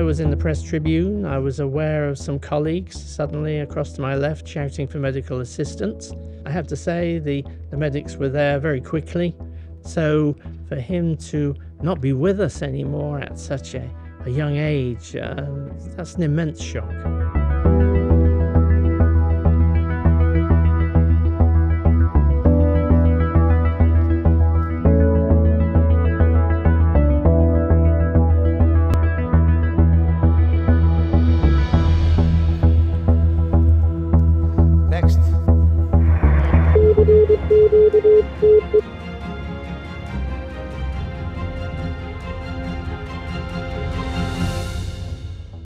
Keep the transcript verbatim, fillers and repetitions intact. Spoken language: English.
was in the press tribune, I was aware of some colleagues suddenly across to my left shouting for medical assistance. I have to say the, the medics were there very quickly. So for him to not be with us anymore at such a, a young age, uh, that's an immense shock.